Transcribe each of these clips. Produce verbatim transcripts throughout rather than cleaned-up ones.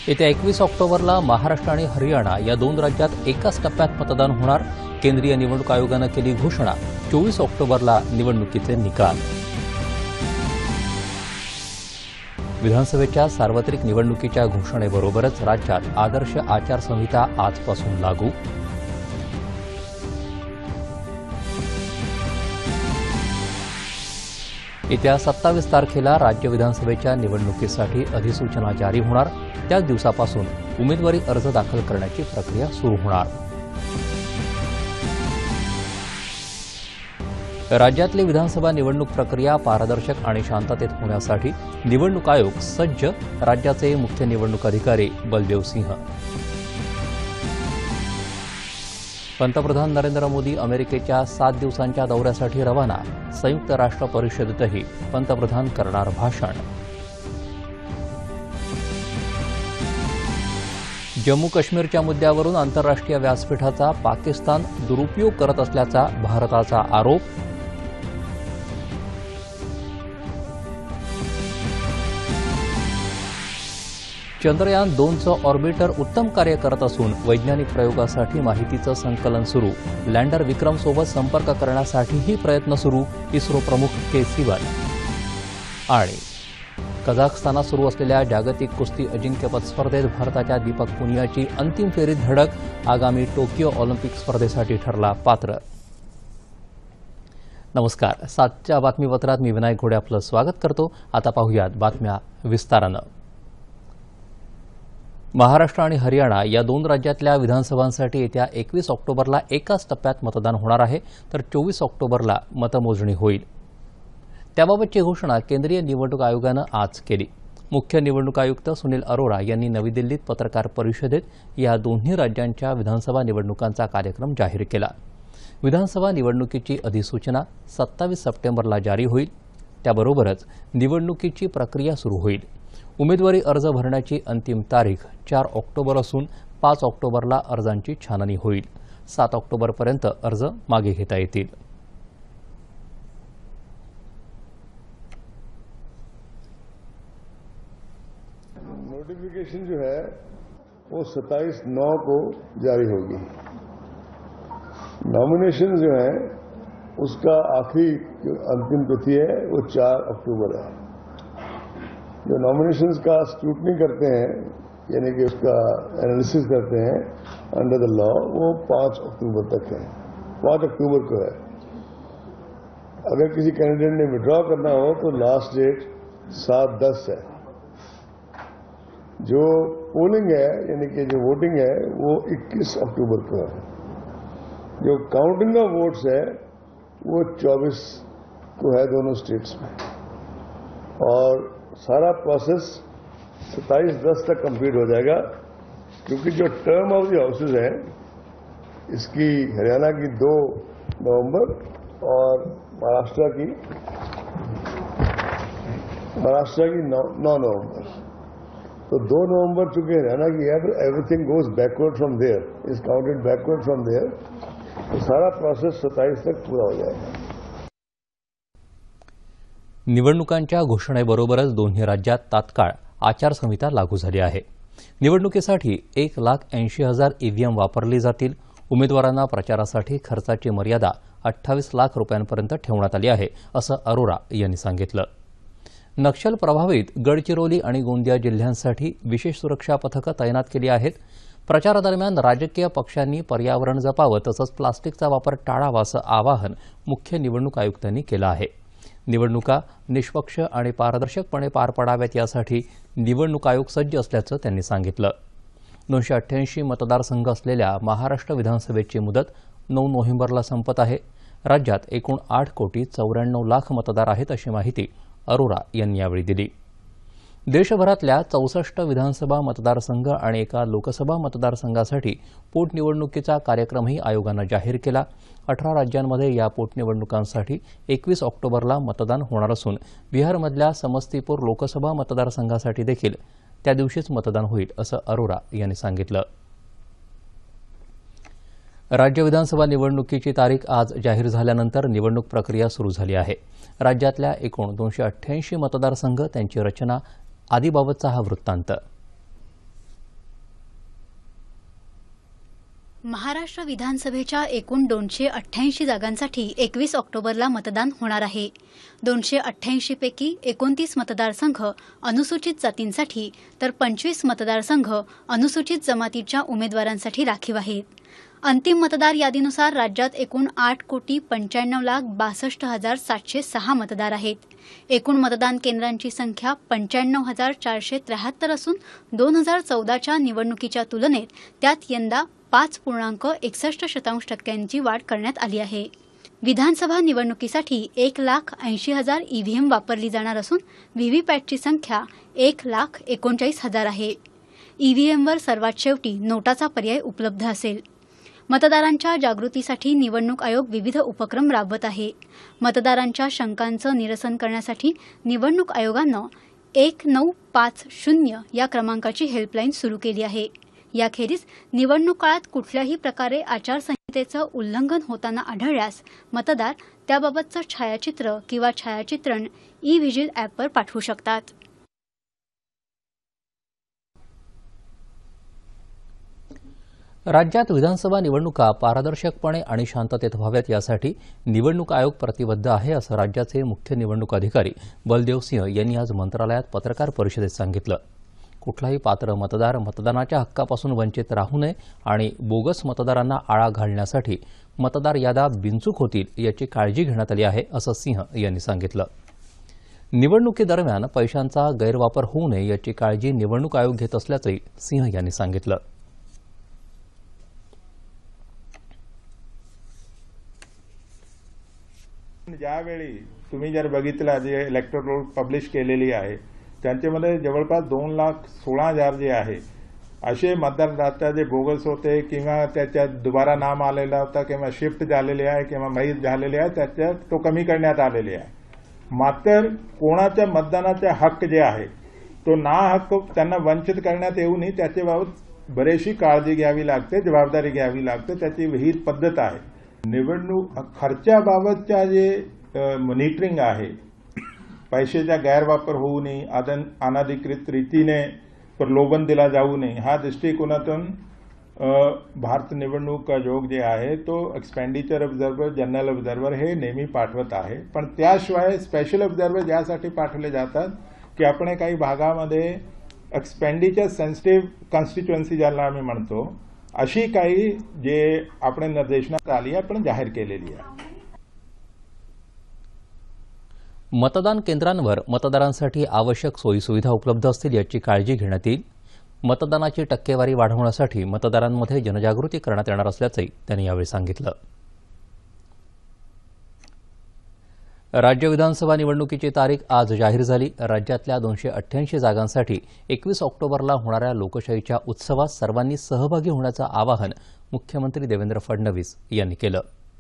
येत्या एकवीस ऑक्टोबरला महाराष्ट्र आणि हरियाणा या दोन राज्यात एकाच टप्प्यात मतदान होणार. केंद्रीय निवडणूक आयोगानं केली घोषणा. चोवीस ऑक्टोबरला निवडणुकीचे निकाल. विधानसभेच्या सार्वत्रिक निवडणुकीच्या घोषणेबरोबरच राज्यात आदर्श आचारसंहिता आजपासून लागू. येत्या सत्तावीस तारखेला राज्य विधानसभेच्या निवडणुकीसाठी अधिसूचना जारी होणार. त्याच दिवसापासून उमेदवारी अर्ज दाखल करण्याची प्रक्रिया सुरू होणार. राज्यातली विधानसभा निवडणूक प्रक्रिया पारदर्शक आणि शांततेत होण्यासाठी निवडणूक आयोग सज्ज. राज्याचे मुख्य निवडणूक अधिकारी बलदेव सिंह. पंतप्रधान नरेंद्र मोदी अमेरिकेच्या सात दिवसांच्या दौऱ्यासाठी रवाना. संयुक्त राष्ट्र परिषदेतही पंतप्रधान करणार भाषण. जम्मू काश्मीरच्या मुद्द्यावरून आंतरराष्ट्रीय व्यासपीठाचा पाकिस्तान दुरुपयोग करत असल्याचा भारताचा आरोप. चंद्रयान दोनचं ऑर्बिटर उत्तम कार्य करत असून वैज्ञानिक प्रयोगासाठी माहितीचं संकलन सुरू. लँडर विक्रमसोबत संपर्क करण्यासाठीही प्रयत्न सुरू. इस्रो प्रमुख के सिवन. आणि कझाकस्तानात सुरू असलेल्या जागतिक कुस्ती अजिंक्यपद स्पर्धेत भारताच्या दीपक पुनियाची अंतिम फेरीत धडक. आगामी टोकियो ऑलिम्पिक स्पर्धेसाठी ठरला पात्र. नमस्कार. सातच्या बातमीपत्रात मी विनायक घोडे आपलं स्वागत करतो. आता पाहूयात बातम्या विस्तारानं. महाराष्ट्र आणि हरियाणा या दोन राज्यातल्या विधानसभांसाठी येत्या एकवीस ऑक्टोबरला एकाच टप्प्यात मतदान होणार आहे, तर चोवीस ऑक्टोबरला मतमोजणी होईल. त्याबाबतची घोषणा केंद्रीय निवडणूक आयोगानं आज केली. मुख्य निवडणूक आयुक्त सुनील अरोरा यांनी नवी दिल्लीत पत्रकार परिषदेत या दोन्ही राज्यांच्या विधानसभा निवडणुकांचा कार्यक्रम जाहीर केला. विधानसभा निवडणुकीची अधिसूचना सत्तावीस सप्टेंबरला जारी होईल. त्याबरोबरच निवडणुकीची प्रक्रिया सुरू होईल. उमेदवारी अर्ज भरण्याची अंतिम तारीख चार ऑक्टोबर असून पाच ऑक्टोबरला अर्जांची छाननी होईल. सात ऑक्टोबरपर्यंत अर्ज मागे घेता येतील. नोटिफिकेशन जो है वो सत्ताईस नौ को जारी होगी. नॉमिनेशन जो है उसका आखिरी अंतिम तिथि है वो चार अक्टूबर है. जो नॉमिनेशंस का स्क्रूटनी करते हैं यानी कि उसका एनालिसिस करते हैं अंडर द लॉ वो पांच अक्टूबर तक है. पांच अक्टूबर को है. अगर किसी कैंडिडेट ने विड्रॉ करना हो तो लास्ट डेट सात दस है. जो पोलिंग है यानी कि जो वोटिंग है वो इक्कीस अक्टूबर को है. जो काउंटिंग ऑफ वोट्स है वो चौबीस को है दोनों स्टेट्स में. और सारा प्रोसेस सत्ताईस दस तक कंप्लीट हो जाएगा, क्योंकि जो टर्म ऑफ द हाउसेज है इसकी हरियाणा की दो नवंबर और महाराष्ट्र की महाराष्ट्र की नौ नवंबर. तो दो नवंबर चूंकि हरियाणा की है, तो everything goes backward from there, is counted backward from there. तो सारा प्रोसेस सत्ताईस तक पूरा हो जाएगा. निवडणुकांच्या घोषणेबरोबरच दोन्ही राज्यात तात्काळ आचारसंहिता लागू झाली आहे. निवडणुकीसाठी एक लाख ऐंशी हजार ईव्हीएम वापरली जातील. उमेदवारांना प्रचारासाठी खर्चाची मर्यादा अठ्ठावीस लाख रुपयांपर्यंत ठेवण्यात आली आहे, असं अरोरा यांनी सांगितलं. नक्षल प्रभावित गडचिरोली आणि गोंदिया जिल्ह्यांसाठी विशेष सुरक्षा पथकं तैनात केली आहेत. प्रचारादरम्यान राजकीय पक्षांनी पर्यावरण जपावं तसंच प्लास्टिकचा वापर टाळावा असं आवाहन मुख्य निवडणूक आयुक्तांनी केलं आहे. निवडणुका निष्पक्ष आणि पारदर्शकपणे पार पडाव्यात यासाठी निवडणूक आयोग सज्ज असल्याचं त्यांनी सांगितलं. दोनशे अठ्ठ्याऐंशी मतदारसंघ असलेल्या महाराष्ट्र विधानसभेची मुदत नऊ नोव्हेंबरला संपत आहे. राज्यात एकूण आठ कोटी चौऱ्याण्णव लाख मतदार आहेत, अशी माहिती अरोरा यांनी यावेळी दिली. देशभरातल्या चौसष्ट विधानसभा मतदारसंघ आणि एका लोकसभा मतदारसंघासाठी पोटनिवडणुकीचा कार्यक्रमही आयोगानं जाहीर केला. अठरा राज्यांमध्ये या पोटनिवडणुकांसाठी एकवीस ऑक्टोबरला मतदान होणार असून बिहारमधल्या समस्तीपूर लोकसभा मतदारसंघासाठी देखील त्या दिवशीच मतदान होईल, असं अरोरा यांनी सांगितलं. राज्य विधानसभा निवडणुकीची तारीख आज जाहीर झाल्यानंतर निवडणूक प्रक्रिया सुरू झाली आहे. राज्यातल्या एकूण दोनशे अठ्ठ्याऐंशी मतदारसंघ, त्यांची रचना आदीबाबतचा हा वृत्तांत. महाराष्ट्र विधानसभेच्या एकूण दोनशे अठ्ठ्याऐंशी जागांसाठी एकवीस ऑक्टोबरला मतदान होणार आहे. दोनशे अठ्ठ्याऐंशी पैकी एकोणतीस मतदारसंघ अनुसूचित जातींसाठी तर पंचवीस मतदारसंघ अनुसूचित जमातीच्या उमेदवारांसाठी राखीव आहेत. अंतिम मतदार यादीनुसार राज्यात एकूण आठ कोटी पंच्याण्णव लाख बासष्ट हजार सातशे सहा मतदार आहेत. एकूण मतदान केंद्रांची संख्या पंच्याण्णव हजार चारशे त्र्याहत्तर असून दोन हजार चौदाच्या निवडणुकीच्या तुलनेत त्यात यंदा पाच पूर्णांक एकसष्ट शतांश टक्क्यांची वाढ करण्यात आली आहे. विधानसभा निवडणुकीसाठी एक लाख ऐंशी हजार ईव्हीएम वापरली जाणार असून व्हीव्हीपॅटची संख्या एक लाख एकोणचाळीस हजार आहे. ईव्हीएमवर सर्वात शेवटी नोटाचा पर्याय उपलब्ध असेल. मतदारांच्या जागृतीसाठी निवडणूक आयोग विविध उपक्रम राबवत आहे. मतदारांच्या शंकांचं निरसन करण्यासाठी निवडणूक आयोगानं एक नऊ पाच शून्य या क्रमांकाची हेल्पलाईन सुरू केली आहे. याखेरीज निवडणूक काळात कुठल्याही प्रकारे आचारसंहितेचं उल्लंघन होताना आढळल्यास मतदार त्याबाबतचं छायाचित्र किंवा छायाचित्रण ई व्हिजिल ॲपवर पाठवू शकतात. राज्यात विधानसभा निवडणुका पारदर्शकपणे आणि शांततेत व्हाव्यात यासाठी निवडणूक आयोग प्रतिबद्ध आहे असं राज्याचे मुख्य निवडणूक अधिकारी बलदेव सिंह यांनी आज मंत्रालयात पत्रकार परिषदेत सांगितलं. कुठलाही पात्र मतदार मतदानाच्या हक्कापासून वंचित राहू नये आणि बोगस मतदारांना आळा घालण्यासाठी मतदार याद्या बिनचूक होतील याची काळजी घेण्यात आली आहे असं सिंह यांनी सांगितलं. निवडणुकीदरम्यान पैशांचा गैरवापर होऊ नये याची काळजी निवडणूक आयोग घेत असल्याचंही सिंह यांनी सांगितलं. ज्यावेळी तुम्ही जर बघितलं जे इलेक्टोरल रोल पब्लिश केलेली आहे त्यांच्यामध्ये जवळपास दोन लाख सोळा हजार जे आहे असे मतदार जे बोगस होते किंवा त्याच्यात दुबारा नाम आलेला होता किंवा शिफ्ट झालेले आहे किंवा मयत झालेले आहे त्याच्यात तो कमी करण्यात आलेले आहे. मात्र कोणाच्या मतदानाचा हक्क जे आहे तो ना हक्क त्यांना वंचित करण्यात येऊ नये त्याच्याबाबत बरीचशी काळजी घ्यावी लागते, जबाबदारी घ्यावी लागते. त्याची विहित पद्धत आहे. निवडणूक खर्चाबाबतच्या जे मॉनिटरिंग आहे पैशाचा गैरवापर होऊ नये, अनधिकृत रीतीने प्रलोभन दिला जाऊ नये ह्या दृष्टिकोनातून भारत निवडणूक आयोग जे आहे तो एक्सपेंडिचर ऑब्झर्वर, जनरल ऑब्झर्वर हे नेहमी पाठवत आहे. पण त्याशिवाय स्पेशल ऑब्झर्वर यासाठी पाठवले जातात की आपण काही भागामध्ये एक्सपेंडिचर सेन्सिटिव्ह कॉन्स्टिट्युएन्सी ज्याला आम्ही म्हणतो अशी काही जे आपण निर्देशनात आली आपण जाहीर केलेली आहे. मतदान केंद्रांवर मतदारांसाठी आवश्यक सोयीसुविधा उपलब्ध असतील याची काळजी घेण्यात येईल. मतदानाची टक्केवारी वाढवण्यासाठी मतदारांमध्ये जनजागृती करण्यात येणार असल्याचंही त्यांनी यावेळी सांगितलं. राज्य विधानसभा निवडणुकीची तारीख आज जाहीर झाली. राज्यातल्या दोनशे अठ्ठ्याऐंशी जागांसाठी एकवीस ऑक्टोबरला होणाऱ्या लोकशाहीच्या उत्सवात सर्वांनी सहभागी होण्याचं आवाहन मुख्यमंत्री देवेंद्र फडणवीस यांनी केलं.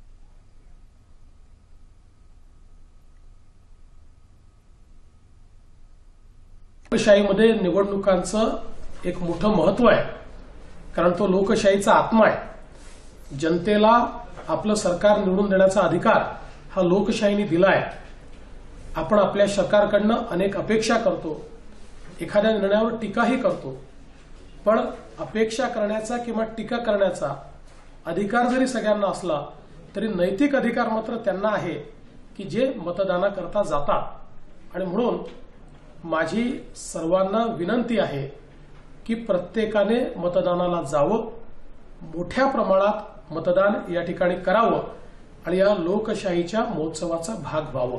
लोकशाहीमध्ये निवडणुकांचं एक मोठं महत्व आहे, कारण तो लोकशाहीचा आत्मा आहे. जनतेला आपलं सरकार निवडून देण्याचा अधिकार हा लोकशाहीने दिला आहे. आपण आपल्या सरकारकडनं अनेक अपेक्षा करतो, एखाद्या निर्णयावर टीकाही करतो, पण अपेक्षा करण्याचा किंवा टीका करण्याचा अधिकार जरी सगळ्यांना असला तरी नैतिक अधिकार मात्र त्यांना आहे की जे मतदानाकरता जातात. आणि म्हणून माझी सर्वांना विनंती आहे की प्रत्येकाने मतदानाला जावं, मोठ्या प्रमाणात मतदान या ठिकाणी करावं आणि या लोकशाहीच्या महोत्सवाचा भाग व्हावं.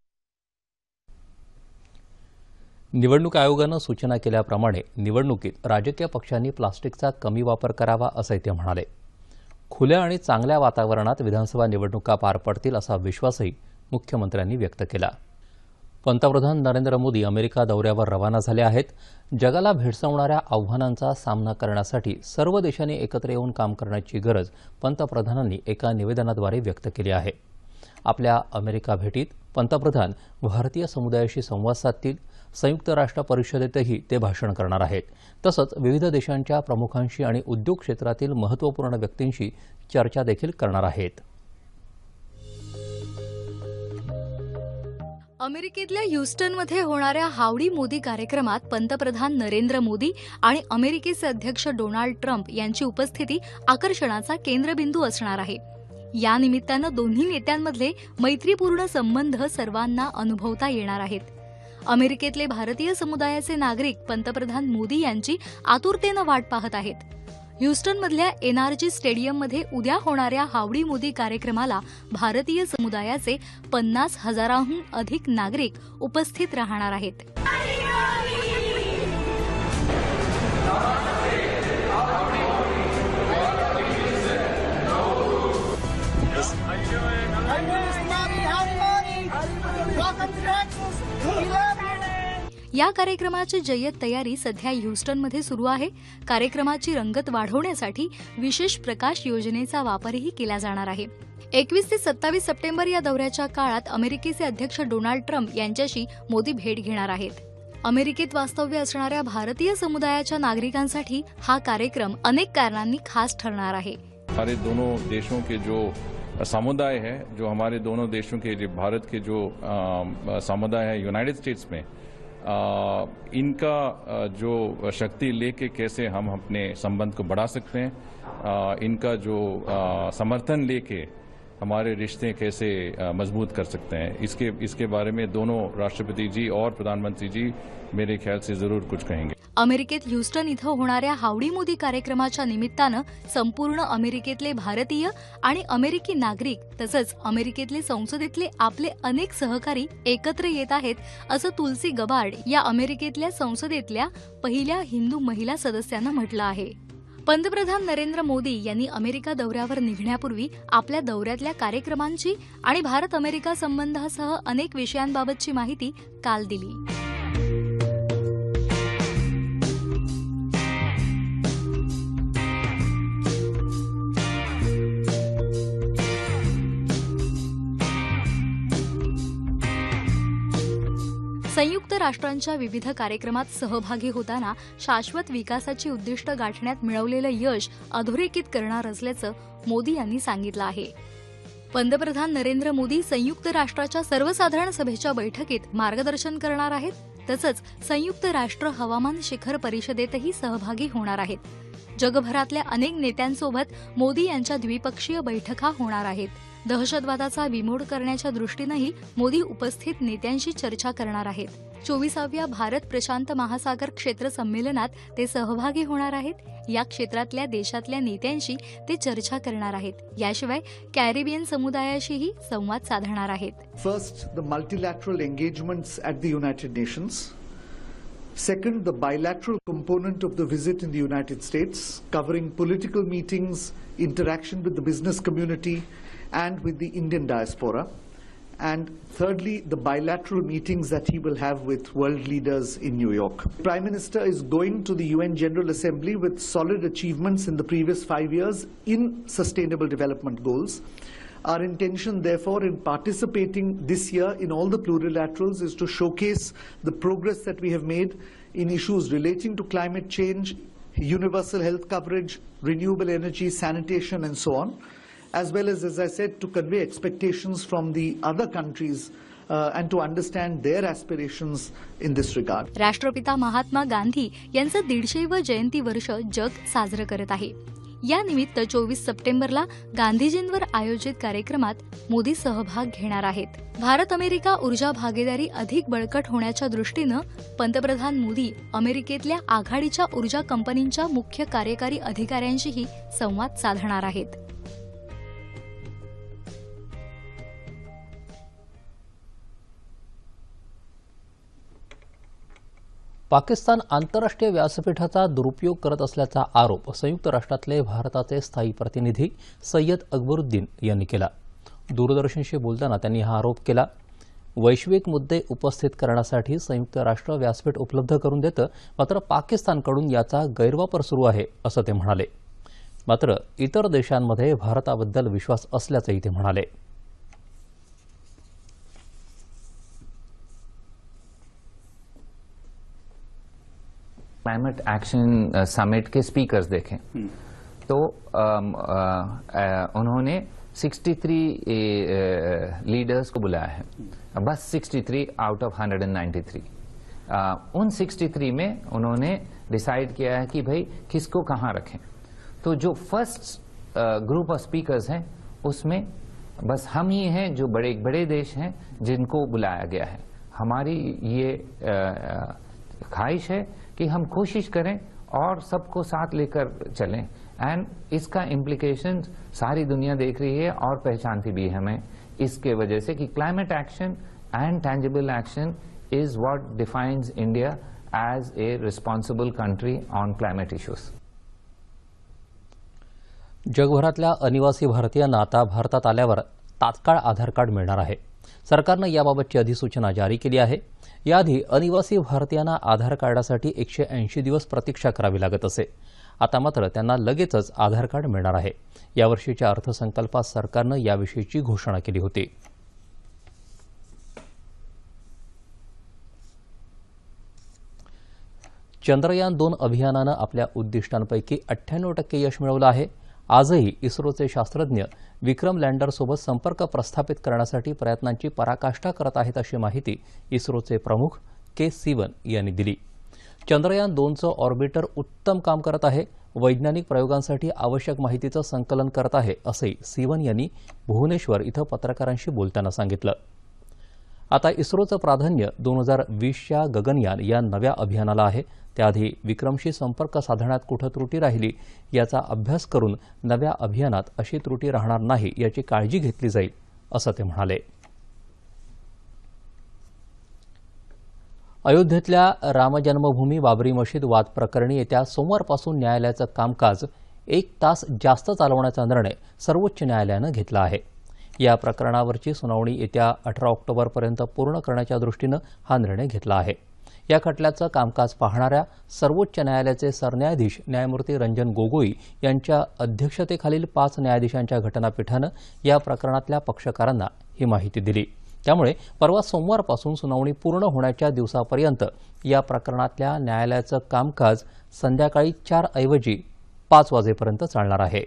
निवडणूक आयोगानं सूचना केल्याप्रमाणे निवडणुकीत राजकीय पक्षांनी प्लास्टिकचा कमी वापर करावा असंही ते म्हणाले. खुल्या आणि चांगल्या वातावरणात विधानसभा निवडणुका पार पडतील असा विश्वासही मुख्यमंत्र्यांनी व्यक्त केला. पंतप्रधान नरेंद्र मोदी अमेरिका दौऱ्यावर रवाना झाले आहेत. जगाला भेडसावणाऱ्या आव्हानांचा सामना करण्यासाठी सर्व देशांनी एकत्र येऊन काम करण्याची गरज पंतप्रधानांनी एका निवेदनाद्वारे व्यक्त केली आहे. आपल्या अमेरिका भेटीत पंतप्रधान भारतीय समुदायाशी संवाद साधतील. संयुक्त राष्ट्र परिषदेतही ते भाषण करणार आहेत. तसंच विविध देशांच्या प्रमुखांशी आणि उद्योग क्षेत्रातील महत्त्वपूर्ण व्यक्तींशी चर्चा देखील करणार आहेत. अमेरिकेतल्या ह्युस्टनमध्ये होणाऱ्या हावडी मोदी कार्यक्रमात पंतप्रधान नरेंद्र मोदी आणि अमेरिकेचे अध्यक्ष डोनाल्ड ट्रम्प यांची उपस्थिती आकर्षणाचा केंद्रबिंदू असणार आहे. या निमित्तानं दोन्ही नेत्यांमधले मैत्रीपूर्ण संबंध सर्वांना अनुभवता येणार आहेत. अमेरिकेतले भारतीय समुदायाचे नागरिक पंतप्रधान मोदी यांची आतुरतेनं वाट पाहत आहेत. ह्युस्टनमधल्या एनआरजी स्टेडियममध्ये उद्या होणाऱ्या हावडी मोदी कार्यक्रमाला भारतीय समुदायाचे पन्नास हजारांहून अधिक नागरिक उपस्थित राहणार आहेत. या कार्यक्रमाची जय्यत तयारी सध्या ह्युस्टनमध्ये सुरू आहे. कार्यक्रमाची रंगत वाढवण्यासाठी विशेष प्रकाश योजनेचा वापरही केला जाणार आहे. एकवीस ते सत्तावीस सप्टेंबर या दौऱ्याच्या काळात अमेरिकेचे अध्यक्ष डोनाल्ड ट्रम्प यांच्याशी मोदी भेट घेणार आहेत. अमेरिकेत वास्तव्य असणाऱ्या भारतीय समुदायाच्या नागरिकांसाठी हा कार्यक्रम अनेक कारणांनी खास ठरणार आहे. हमारे दोनों देशों के जो समुदाय है, जो हमारे दोनों देशों के जो भारत के जो समुदाय है यूनाइटेड स्टेट्स में, आ, इनका जो शक्ति लेके कैसे हम अपने संबंध को बढ़ा सकते हैं, आ, इनका जो आ, समर्थन लेके हमारे रिश्ते कैसे मजबूत कर सकते हैं, इसके इसके बारे में दोनों राष्ट्रपति जी और प्रधानमंत्री जी मेरे ख्याल से जरूर कुछ कहेंगे. अमेरिकेत ह्युस्टन इथं होणाऱ्या हावडी मोदी कार्यक्रमाच्या निमित्तानं संपूर्ण अमेरिकेतले भारतीय आणि अमेरिकी नागरिक तसंच अमेरिकेतले संसदेतले आपले अनेक सहकारी एकत्र येत आहेत, असं तुलसी गबार्ड या अमेरिकेतल्या संसदेतल्या पहिल्या हिंदू महिला सदस्यानं म्हटलं आहे. पंतप्रधान नरेंद्र मोदी यांनी अमेरिका दौऱ्यावर निघण्यापूर्वी आपल्या दौऱ्यातल्या कार्यक्रमांची आणि भारत अमेरिका संबंधासह अनेक विषयांबाबतची माहिती काल दिली. संयुक्त राष्ट्रांच्या विविध कार्यक्रमात सहभागी होताना शाश्वत विकासाची उद्दिष्ट गाठण्यात मिळवलेलं यश अधोरेखित करणार असल्याचं मोदी यांनी सांगितलं आहे. पंतप्रधान नरेंद्र मोदी संयुक्त राष्ट्राच्या सर्वसाधारण सभेच्या बैठकीत मार्गदर्शन करणार आहेत. तसंच संयुक्त राष्ट्र हवामान शिखर परिषदेतही सहभागी होणार आहेत. जगभरातल्या अनेक नेत्यांसोबत मोदी यांच्या द्विपक्षीय बैठका होणार आहेत. दहशतवादाचा बिमोड करण्याच्या दृष्टीनंही मोदी उपस्थित नेत्यांशी चर्चा करणार आहेत. चोवीसाव्या भारत प्रशांत महासागर क्षेत्र संमेलनात ते सहभागी होणार आहेत. या क्षेत्रातल्या देशातल्या नेत्यांशी ते चर्चा करणार आहेत. याशिवाय कॅरिबियन समुदायाशीही संवाद साधणार आहेत. First, the multilateral engagements at the United Nations. Second, the bilateral component of the visit in the United States, covering political meetings, interaction with the business community, and with the Indian diaspora. And thirdly, the bilateral meetings that he will have with world leaders in New York. The Prime Minister is going to the U N General Assembly with solid achievements in the previous five years in sustainable development goals. Our intention, therefore, in participating this year in all the plurilaterals is to showcase the progress that we have made in issues relating to climate change, universal health coverage, renewable energy, sanitation, and so on, as well as, as I said, to convey expectations from the other countries uh, and to understand their aspirations in this regard. राष्ट्रपिता महात्मा गांधी यांचं दीडशेवं जयंती वर्ष जग साजरं करत आहे. या निमित्त चोवीस सप्टेंबरला गांधीजींवर आयोजित कार्यक्रमात मोदी सहभाग घेणार आहेत. भारत अमेरिका ऊर्जा भागीदारी अधिक बळकट होण्याच्या दृष्टीनं पंतप्रधान मोदी अमेरिकेतल्या आघाडीच्या ऊर्जा कंपनींच्या मुख्य कार्यकारी अधिकाऱ्यांशीही संवाद साधणार आहेत. पाकिस्तान आंतरराष्ट्रीय व्यासपीठाचा दुरुपयोग करत असल्याचा आरोप संयुक्त राष्ट्रातले भारताचे स्थायी प्रतिनिधी सय्यद अकबरुद्दीन यांनी केला. दूरदर्शनशी बोलताना त्यांनी हा आरोप केला. वैश्विक मुद्दे उपस्थित करण्यासाठी संयुक्त राष्ट्र व्यासपीठ उपलब्ध करून देतं, मात्र पाकिस्तानकडून याचा गैरवापर सुरू आहे असं ते म्हणाले. मात्र इतर देशांमध्ये भारताबद्दल विश्वास असल्याचंही ते म्हणाले. क्लाइमेट एक्शन समिट के स्पीकर्स देखें तो आ, आ, उन्होंने तिरसठ लीडर्स को बुलाया है, बस तिरसठ आउट ऑफ एक सौ तिरानवे। uh, उन तिरसठ में उन्होंने डिसाइड किया है कि भाई किसको कहाँ रखें। तो जो फर्स्ट ग्रुप ऑफ स्पीकर्स हैं उसमें बस हम ही हैं जो बड़े बड़े देश हैं जिनको बुलाया गया है। हमारी ये ख्वाहिश है कि हम कोशिश करें और सबको साथ लेकर चलें, एंड इसका इम्प्लीकेशन सारी दुनिया देख रही है और पहचानती भी है हमें, इसके वजह से कि climate action and tangible action is what defines India as a responsible country on climate issues. जगभरातल्या अनिवासी भारतीयांना आता भारतात आल्यावर तात्काळ आधार कार्ड मिळणार आहे। सरकारनं याबाबतची अधिसूचना जारी केली आहे। याआधी अनिवासी भारतीयांना आधार कार्डासाठी एकशे ऐंशी दिवस प्रतीक्षा करावी लागत असे। आता मात्र त्यांना लगेचच आधार कार्ड मिळणार आहे। यावर्षीच्या अर्थसंकल्पात सरकारनं याविषयीची घोषणा केली होती। चंद्रयान दोन अभियानानं आपल्या उद्दिष्टांपैकी अठ्ठ्याण्णव टक्के यश मिळवलं आहे। आजही इस्रोचे शास्त्रज्ञ विक्रम लँडरसोबत संपर्क प्रस्थापित करण्यासाठी प्रयत्नांची पराकाष्ठा करत आहेत अशी माहिती इस्रोचे प्रमुख के सिवन यांनी दिली। चंद्रयान दोनचं ऑर्बिटर उत्तम काम करत आहे, वैज्ञानिक प्रयोगांसाठी आवश्यक माहितीचं संकलन करत आहे असंही सिवन यांनी भुवनेश्वर इथं पत्रकारांशी बोलताना सांगितलं। आता इस्रोचं प्राधान्य दोन हजार वीसच्या गगनयान या नव्या अभियानाला आहे। त्याआधी विक्रमशी संपर्क साधण्यात कुठं त्रुटी राहिली याचा अभ्यास करून नव्या अभियानात अशी त्रुटी राहणार नाही याची काळजी घेतली जाईल असं ते म्हणाले। अयोध्येतल्या रामजन्मभूमी बाबरी मशीद वाद प्रकरणी येत्या सोमवारपासून न्यायालयाचं कामकाज एक तास जास्त चालवण्याचा निर्णय सर्वोच्च न्यायालयानं घेतला आहे। या प्रकरणावरची सुनावणी येत्या अठरा ऑक्टोबरपर्यंत पूर्ण करण्याच्या दृष्टीनं हा निर्णय घेतला आहे। या खटल्याचं कामकाज पाहणाऱ्या सर्वोच्च न्यायालयाचे सरन्यायाधीश न्यायमूर्ती रंजन गोगोई यांच्या अध्यक्षतेखालील पाच न्यायाधीशांच्या घटनापीठानं या प्रकरणातल्या पक्षकारांना ही माहिती दिली। त्यामुळे परवा सोमवारपासून सुनावणी पूर्ण होण्याच्या दिवसापर्यंत या प्रकरणातल्या न्यायालयाचं कामकाज संध्याकाळी चार ऐवजी पाच वाजेपर्यंत चालणार आहे।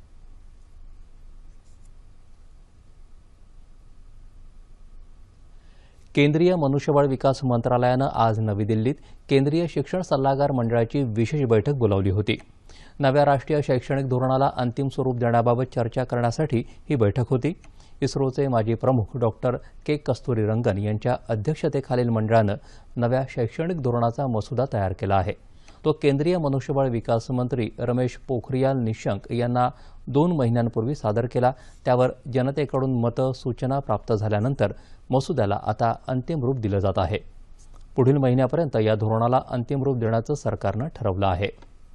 केंद्रीय मनुष्यबळ विकास मंत्रालयानं आज नवी दिल्लीत केंद्रीय शिक्षण सल्लागार मंडळाची विशेष बैठक बोलावली होती। नव्या राष्ट्रीय शैक्षणिक धोरणाला अंतिम स्वरूप देण्याबाबत चर्चा करण्यासाठी ही बैठक होती। इस्रोचे माजी प्रमुख डॉक्टर के कस्तुरीरंगन यांच्या अध्यक्षतेखालील मंडळानं नव्या शैक्षणिक धोरणाचा मसुदा तयार केला आहे। तो केंद्रीय मनुष्यबळ विकास मंत्री रमेश पोखरियाल निशंक यांना दोन महिन्यांपूर्वी सादर केला। त्यावर जनतेकडून मतं सूचना प्राप्त झाल्यानंतर मसुद्याला आता अंतिम रूप दिलं जात आहे। पुढील महिन्यापर्यंत या धोरणाला अंतिम रूप देण्याचं सरकारनं ठरवलं आहे।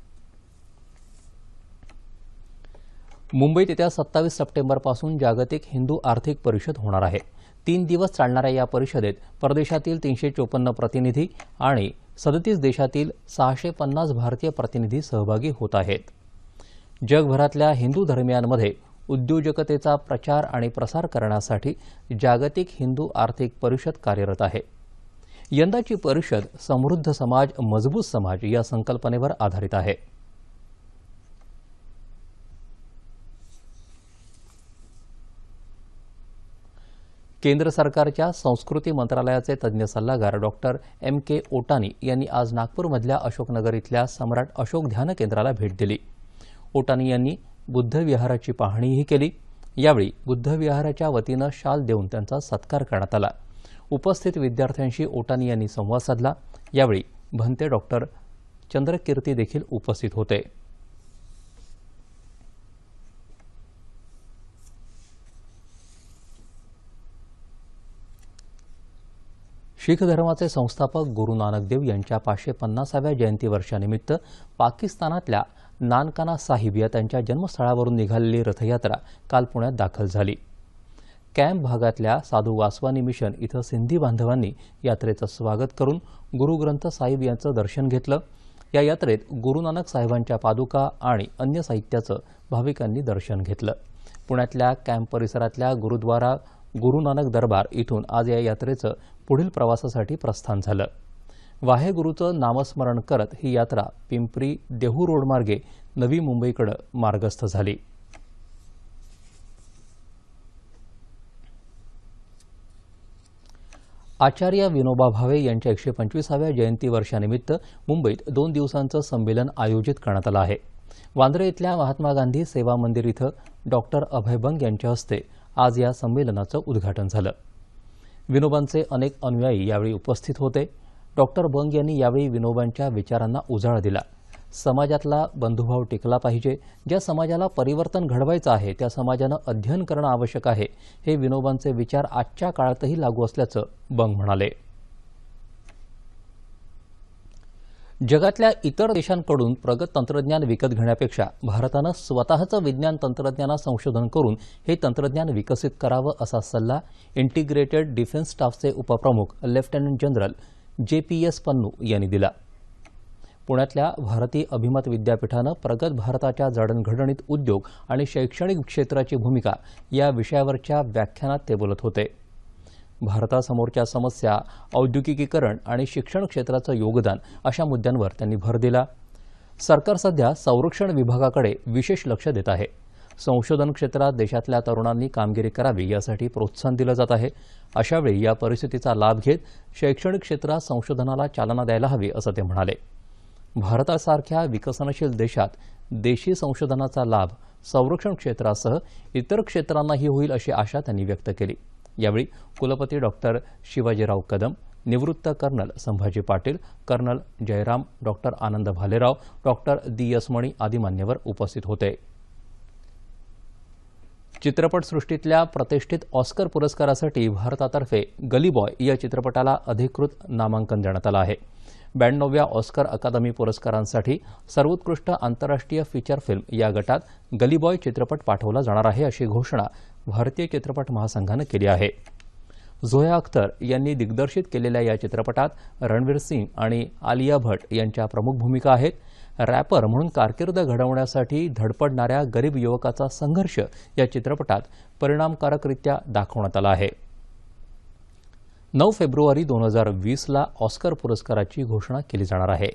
मुंबईत येत्या सत्तावीस सप्टेंबरपासून जागतिक हिंदू आर्थिक परिषद होणार आहे। तीन दिवस चालणाऱ्या या परिषदेत परदेशातील तीनशे चोपन्न प्रतिनिधी आणि सदतीस देशातील सहाशे पन्नास भारतीय प्रतिनिधी सहभागी होत आहेत। जगभरातल्या हिंदू धर्मियांमध्ये उद्योजकतेचा प्रचार आणि प्रसार करण्यासाठी जागतिक हिंदू आर्थिक परिषद कार्यरत आहे। यंदाची परिषद समृद्ध समाज मजबूत समाज या संकल्पनेवर आधारित आहे। केंद्र सरकारच्या संस्कृती मंत्रालयाचे तज्ज्ञ सल्लागार डॉक्टर एम के ओटानी यांनी आज नागपूरमधल्या अशोकनगर इथल्या सम्राट अशोक ध्यान केंद्राला भेट दिली। ओटानी यांनी बुद्ध विहाराची पाहणीही केली। यावेळी बुद्ध विहाराच्या वतीनं शाल देऊन त्यांचा सत्कार करण्यात आला। उपस्थित विद्यार्थ्यांशी ओटानी यांनी संवाद साधला। यावेळी भंते डॉक्टर चंद्रकीर्ती देखील उपस्थित होते। शीख धर्माचे संस्थापक गुरु नानक देव यांच्या पाचशे पन्नासाव्या जयंती वर्षानिमित्त पाकिस्तानातल्या नानकाना साहिब या त्यांच्या जन्मस्थळावरून निघालेली रथयात्रा काल पुण्यात दाखल झाली। कॅम्प भागातल्या साधू वासवानी मिशन इथं सिंधी बांधवांनी यात्रेचं स्वागत करून गुरु ग्रंथ साहिब यांचं दर्शन घेतलं। या यात्रेत गुरु नानक साहेबांच्या पादुका आणि अन्य साहित्याचं भाविकांनी दर्शन घेतलं। पुण्यातल्या कॅम्प परिसरातल्या गुरुद्वारा गुरु नानक दरबार इथून आज या यात्रेचं पुढील प्रवासासाठी प्रस्थान झालं। वाहेगुरूचं नामस्मरण करत ही यात्रा पिंपरी देहू रोड मार्गे नवी मुंबईकडे मार्गस्थ झाली। आचार्य विनोबा भावे यांच्या एकशे पंचवीसाव्या जयंती वर्षानिमित्त मुंबईत दोन दिवसांचं संमेलन आयोजित करण्यात आलं आहे. वांद्रे इथल्या महात्मा गांधी सेवा मंदिर इथं डॉक्टर अभय बंग यांच्या हस्ते आज या संमेलनाचं उद्घाटन झालं. विनोबांचे अनेक अनुयायी यावेळी उपस्थित होते. डॉक्टर बंग यांनी यावेळी विनोबांच्या विचारांना उजाळा दिला. समाजातला बंधुभाव टिकला पाहिजे. ज्या समाजाला परिवर्तन घडवायचं आहे त्या समाजानं अध्ययन करणं आवश्यक आहे. हे विनोबांचे विचार आजच्या काळातही लागू असल्याचं बंग म्हणाले. जगातल्या इतर देशांकडून प्रगत तंत्रज्ञान विकत घेण्यापेक्षा भारतानं स्वतःचं विज्ञान तंत्रज्ञान संशोधन करून हे तंत्रज्ञान विकसित करावं असा सल्ला इंटिग्रेटेड डिफेन्स स्टाफचे उपप्रमुख lieutenant general J P S Pannu यांनी दिला. पुण्यातल्या भारतीय अभिमत विद्यापीठानं प्रगत भारताच्या जडणघडणीत उद्योग आणि शैक्षणिक क्षेत्राची भूमिका या विषयावरच्या व्याख्यानात ते बोलत होते. भारतासमोरच्या समस्या, औद्योगिकीकरण आणि शिक्षण क्षेत्राचं योगदान अशा मुद्द्यांवर त्यांनी भर दिला. सरकार सध्या संरक्षण विभागाकडे विशेष लक्ष देत आहे. संशोधन क्षेत्रात देशातल्या तरुणांनी कामगिरी करावी यासाठी प्रोत्साहन दिलं जात आहे. अशावेळी या परिस्थितीचा लाभ घेत शैक्षणिक क्षेत्रात संशोधनाला चालना द्यायला हवी असं ते म्हणाले. भारतासारख्या विकसनशील देशात देशी संशोधनाचा लाभ संरक्षण क्षेत्रासह इतर क्षेत्रांनाही होईल अशी आशा त्यांनी व्यक्त केली. यावेळी कुलपती डॉक्टर शिवाजीराव कदम, निवृत्त colonel Sambhaji Patil, colonel Jairam, doctor Anand Bhalerao, doctor D S Mani आदी मान्यवर उपस्थित होते. चित्रपटसृष्टीतल्या प्रतिष्ठित ऑस्कर पुरस्कारासाठी भारतातर्फे गली बॉय या चित्रपटाला अधिकृत नामांकन देण्यात आलं आहे. ब्याण्णवव्या ऑस्कर अकादमी पुरस्कारांसाठी सर्वोत्कृष्ट आंतरराष्ट्रीय फीचर फिल्म या गटात गली बॉय चित्रपट पाठवला जाणार आहे अशी घोषणा भारतीय चित्रपट महासंघानं केली आहे. झोया अख्तर यांनी दिग्दर्शित केलेल्या या चित्रपटात रणवीर सिंग आणि आलिया भट्ट यांच्या प्रमुख भूमिका आहेत. रॅपर म्हणून कारकीर्द घडवण्यासाठी धडपडणाऱ्या गरीब युवकाचा संघर्ष या चित्रपटात परिणामकारकरित्या दाखवण्यात आला आहे. नऊ फेब्रुवारी दोन हजार वीसला ऑस्कर पुरस्काराची घोषणा केली जाणार आहे.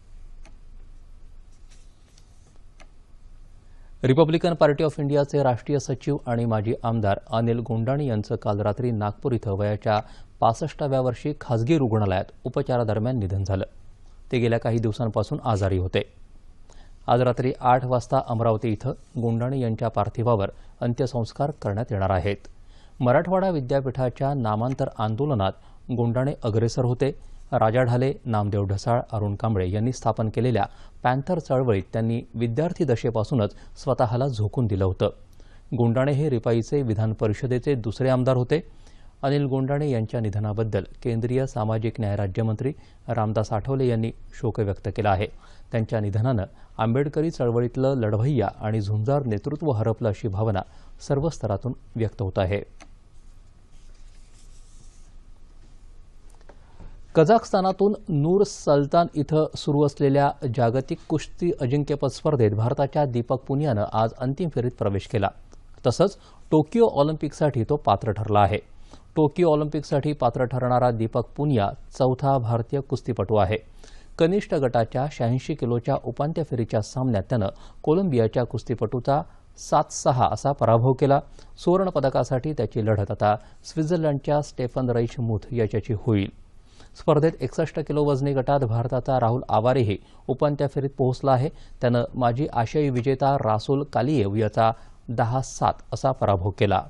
रिपब्लिकन पार्टी ऑफ इंडियाचे राष्ट्रीय सचिव आणि माजी आमदार अनिल गोंडाणी यांचं काल रात्री नागपूर इथं वयाच्या पासष्टाव्या वर्षी खासगी रुग्णालयात उपचारादरम्यान निधन झालं. ते गेल्या काही दिवसांपासून आजारी होते. आज रात्री आठ वाजता अमरावती इथं गोंडाणी यांच्या पार्थिवावर अंत्यसंस्कार करण्यात येणार आहेत. मराठवाडा विद्यापीठाच्या नामांतर आंदोलनात गोंडाणे अग्रेसर होते. राजा ढाले, नामदेव ढसाळ, अरुण कांबळे यांनी स्थापन केलेल्या पॅन्थर चळवळीत त्यांनी विद्यार्थी दशेपासूनच स्वतःला झोकून दिलं होतं. गोंडाणे हे रिपाईचे विधान परिषदेचे दुसरे आमदार होते. अनिल गोंडाणे यांच्या निधनाबद्दल केंद्रीय सामाजिक न्याय राज्यमंत्री रामदास आठवले यांनी शोक व्यक्त केला आहे. त्यांच्या निधनानं आंबेडकरी चळवळीतलं लढवय्या आणि झुंजार नेतृत्व हरपलं अशी भावना सर्व स्तरातून व्यक्त होत आहे. कझाकस्तानातून नूर सल्तान इथं सुरू असलेल्या जागतिक कुस्ती अजिंक्यपद स्पर्धेत भारताच्या दीपक पुनियानं आज अंतिम फेरीत प्रवेश केला. तसंच टोकियो ऑलिम्पिकसाठी तो पात्र ठरला आहे. टोकियो ऑलिम्पिकसाठी पात्र ठरणारा दीपक पुनिया चौथा भारतीय कुस्तीपटू आहे. कनिष्ठ गटाच्या शहाऐंशी किलोच्या उपांत्य फेरीच्या सामन्यात त्यानं कोलंबियाच्या कुस्तीपटूचा सात सहा असा पराभव केला. सुवर्णपदकासाठी त्याची लढत आता स्वित्झर्लंडच्या स्टेफन रईचमुथ याच्याशी होईल. स्पर्धेत एकसष्ट किलो वजनी गटात भारताचा राहुल आवारेही उपांत्य फेरीत पोहोचला आहे. त्यानं माजी आशियाई विजेता रासुल कालियेव याचा दहा सात असा पराभव केला.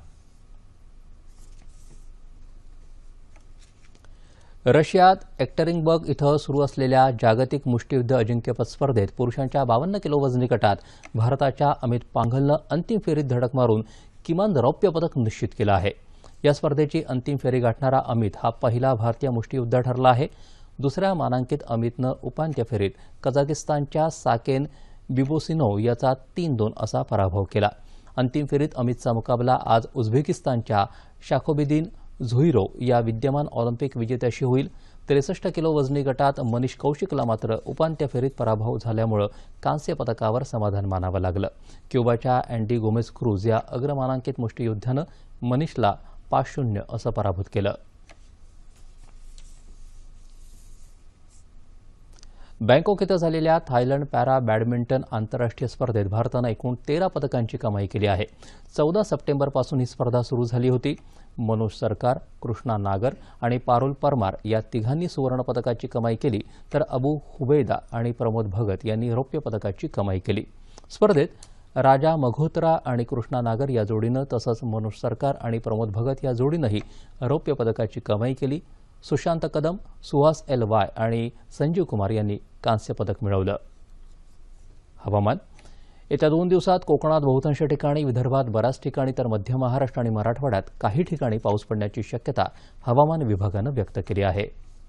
रशियात एक्टरिंगबर्ग इथं सुरू असलेल्या जागतिक मुष्टियुद्ध अजिंक्यपद स्पर्धेत पुरुषांच्या बावन्न किलो वजनी गटात भारताच्या अमित पांघलनं अंतिम फेरीत धडक मारून किमान रौप्य पदक निश्चित केलं आहे. या स्पर्धेची अंतिम फेरी गाठणारा अमित हा पहिला भारतीय मुष्टियोद्धा ठरला आहे. दुसऱ्या मानांकित अमितनं उपांत्य फेरीत कझाकिस्तानच्या साकेन बिबोसिनोव याचा तीन दोन असा पराभव केला. अंतिम फेरीत अमितचा मुकाबला आज उझबेकिस्तानच्या शाखोबिदीन झुहिरोव या विद्यमान ऑलिम्पिक विजेत्याशी होईल. त्रेसष्ट किलो वजनी गटात मनीष कौशिकला मात्र उपांत्य फेरीत पराभव झाल्यामुळे कांस्य पदकावर समाधान मानावं लागलं. क्युबाच्या अँडी गोमेज क्रूज या अग्रमानांकित मुष्टियोद्ध्यानं मनीषला पाच शून्य असं पराभूत केलं. बँकॉक इथं झालेल्या थायलंड पॅरा बॅडमिंटन आंतरराष्ट्रीय स्पर्धेत भारतानं एकूण तेरा पदकांची कमाई केली आहे. चौदा सप्टेंबरपासून ही स्पर्धा सुरू झाली होती. मनोज सरकार, कृष्णा नागर आणि पारुल परमार या तिघांनी सुवर्ण पदकाची कमाई केली, तर अबू हुबैदा आणि प्रमोद भगत यांनी रौप्य पदकाची कमाई केली. स्पर्धेत राजा मघोत्रा आणि कृष्णा नागर या जोडीनं तसंच मनोज सरकार आणि प्रमोद भगत या जोडीनंही रौप्य पदकाची कमाई केली. सुशांत कदम, सुहास एल वाय आणि संजीव कुमार यांनी कांस्य पदक मिळवलं. हवामान. येत्या दोन दिवसात कोकणात बहुतांश ठिकाणी, विदर्भात बऱ्याच ठिकाणी तर मध्य महाराष्ट्र आणि मराठवाड्यात काही ठिकाणी पाऊस पडण्याची शक्यता हवामान विभागानं व्यक्त केली आहे.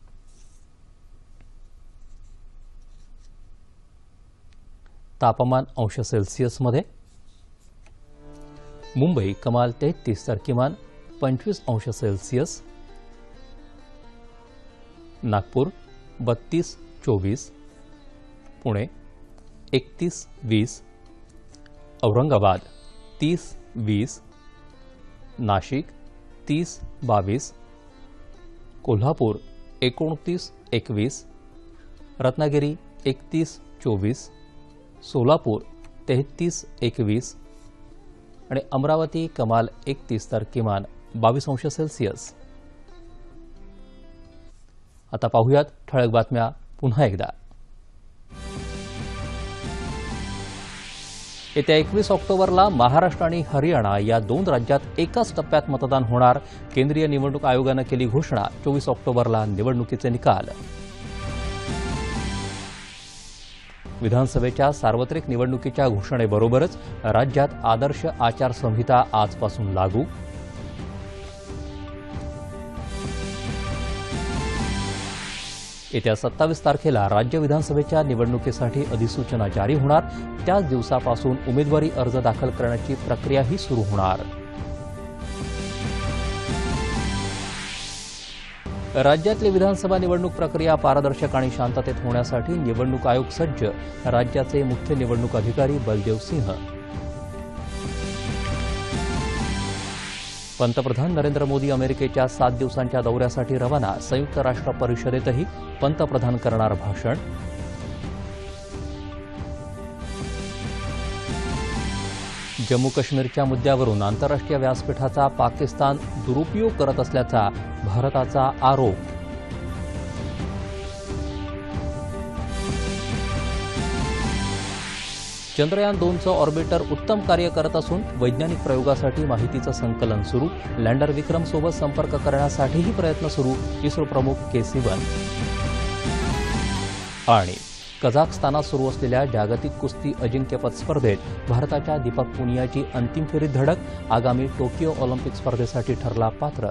तापमान अंश सेल्सिअसमध्ये मुंबई कमाल तेहतीस तर किमान पंचवीस अंश सेल्सिअस, नागपूर बत्तीस चोवीस, पुणे एकतीस वीस, औरंगाबाद तीस वीस, नाशिक तीस बावीस, कोल्हापूर एकोणतीस एकवीस, रत्नागिरी एकतीस चोवीस, सोलापूर तेहतीस एकवीस आणि अमरावती कमाल एकतीस तर किमान बावीस अंश सेल्सिअस. आता पाहूयात ठळक बातम्या पुन्हा एकदा. येत्या एकवीस ऑक्टोबरला महाराष्ट्र आणि हरियाणा या दोन राज्यात एकाच टप्प्यात मतदान होणार. केंद्रीय निवडणूक आयोगानं केली घोषणा. चोवीस ऑक्टोबरला निवडणुकीचे निकाल. विधानसभेच्या सार्वत्रिक निवडणुकीच्या घोषणेबरोबरच राज्यात आदर्श आचारसंहिता आजपासून लागू. येत्या सत्तावीस तारखेला राज्य विधानसभेच्या निवडणुकीसाठी अधिसूचना जारी होणार. त्याच दिवसापासून उमेदवारी अर्ज दाखल करण्याची प्रक्रियाही सुरू होणार. राज्यातली विधानसभा निवडणूक प्रक्रिया पारदर्शक आणि शांततेत होण्यासाठी निवडणूक आयोग सज्ज. राज्याचे मुख्य निवडणूक अधिकारी बलदेव सिंह. पंतप्रधान नरेंद्र मोदी अमेरिकेच्या सात दिवसांच्या दौऱ्यासाठी रवाना. संयुक्त राष्ट्र परिषदेतही पंतप्रधान करणार भाषण. जम्मू काश्मीरच्या मुद्द्यावरून आंतरराष्ट्रीय व्यासपीठाचा पाकिस्तान दुरुपयोग करत असल्याचा भारताचा आरोप. चंद्रयान दोनचं ऑर्बिटर उत्तम कार्य करत असून वैज्ञानिक प्रयोगासाठी माहितीचं संकलन सुरू. लँडर विक्रमसोबत संपर्क करण्यासाठीही प्रयत्न सुरू. इस्रो प्रमुख के सिवन. आणि कझाकस्तानात सुरू असलेल्या जागतिक कुस्ती अजिंक्यपद स्पर्धेत भारताच्या दीपक पुनियाची अंतिम फेरीत धडक. आगामी टोकियो ऑलिम्पिक स्पर्धेसाठी ठरला पात्र.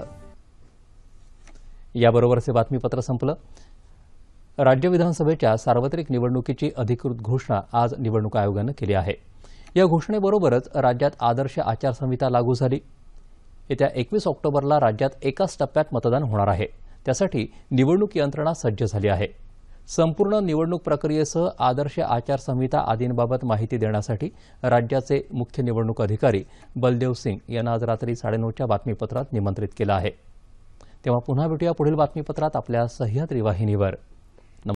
याबरोबरच हे बातमीपत्र संपलं. राज्य विधानसभेच्या सार्वत्रिक निवडणुकीची अधिकृत घोषणा आज निवडणूक आयोगानं केली आहे. या घोषणेबरोबरच राज्यात आदर्श आचारसंहिता लागू झाली. येत्या एकवीस ऑक्टोबरला राज्यात एकाच टप्प्यात मतदान होणार आहे. त्यासाठी निवडणूक यंत्रणा सज्ज झाली आहे. संपूर्ण निवडणूक प्रक्रियेसह आदर्श आचारसंहिता आदींबाबत माहिती देण्यासाठी राज्याचे मुख्य निवडणूक अधिकारी बलदेव सिंग यांना आज रात्री साडेनऊच्या बातमीपत्रात निमंत्रित केलं आहे. तेव्हा पुन्हा भेटूया पुढील बातमीपत्रात आपल्या सह्याद्री वाहिनीवर.